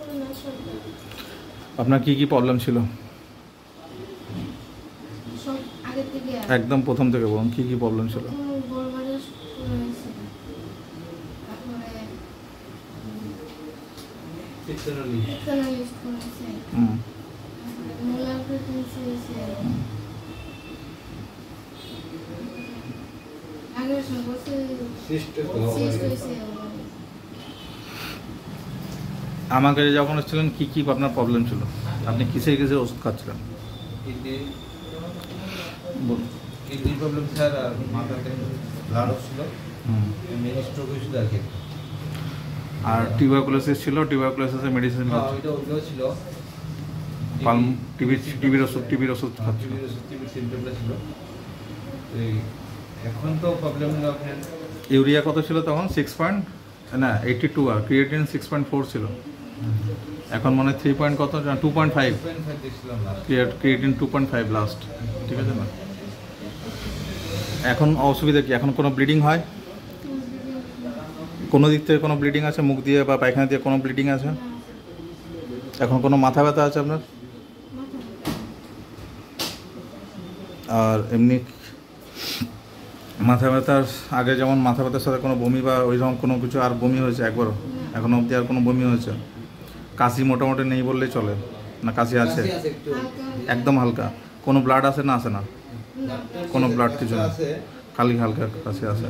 আপনার কি কি প্রবলেম ছিল সব আগে থেকে একদম প্রথম থেকে বলুন কি কি প্রবলেম ছিল? আমাকে যখন এসেছিলেন কি কি আপনার প্রবলেম ছিল, আপনি কিসের কিসের ওষুধ খাচ্ছিলেন? কিডনি প্রবলেম স্যার, আর মাথাতে ব্লাড ছিল, মেন স্ট্রোক হয়েছিল আর কি। আর টিউবারকুলোসিস ছিল, টিউবারকুলোসিসের মেডিসিন ওইটাও ছিল। পালম টিবির ওষুধ খাচ্ছিল। টিবির সিমটমটা ছিল। এখন তো প্রবলেম হলো আপনার ইউরিয়া কত ছিল তখন? 82 আর ক্রিয়েটিন 6.4 ছিল। এখন মনে হয় 3 পয়েন্ট কত, 2.5 দেখছিলাম। ক্রিয়েটিন 2.5 লাস্ট, ঠিক আছে না? এখন অসুবিধা কি? এখন কোনো ব্লিডিং হয়? কোনো দিক থেকে কোনো ব্লিডিং আছে? মুখ দিয়ে বা পায়খানা দিয়ে কোনো ব্লিডিং আছে? এখন কোনো মাথা ব্যথা আছে আপনার? আর এমনি মাথা ব্যথার আগে যেমন মাথা ব্যথার সাথে কোনো বমি বা ওই রকম কোনো কিছু আর বমি হয়েছে একবারও? এখনো অবধি আর কোনো বমি হয়েছে? কাশি মোটামুটি নেই বললেই চলে, না কাশি আছে? একদম হালকা। কোনো ব্লাড আসে না? আসে না কোনো ব্লাড? কিছু না, খালি হালকা কাশি আছে।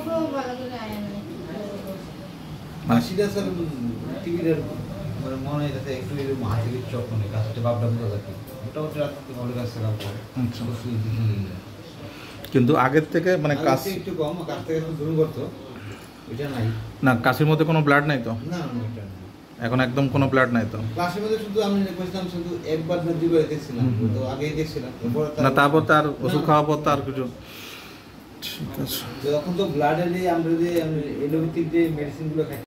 কিন্তু আগের থেকে মানে কাশি একটু কম, কাছ থেকে শুরু করতো, এটা নাই না? কাশির মধ্যে কোনো ব্লাড নাই তো? না, এখন একদম কোনো ব্লাড নাই তো? ক্লাসের মধ্যে শুধু আমি দেখছিলাম, শুধু একবার না দুইবার দেখছিলাম, তো আগেই দেখছিলাম। না তারপর তার ওষুধ খাওয়ার পর তার কিছু? ঠিক আছে। যখন তো ব্লাডের আমরা যে এলোপ্যাথিক যে মেডিসিনগুলো খাই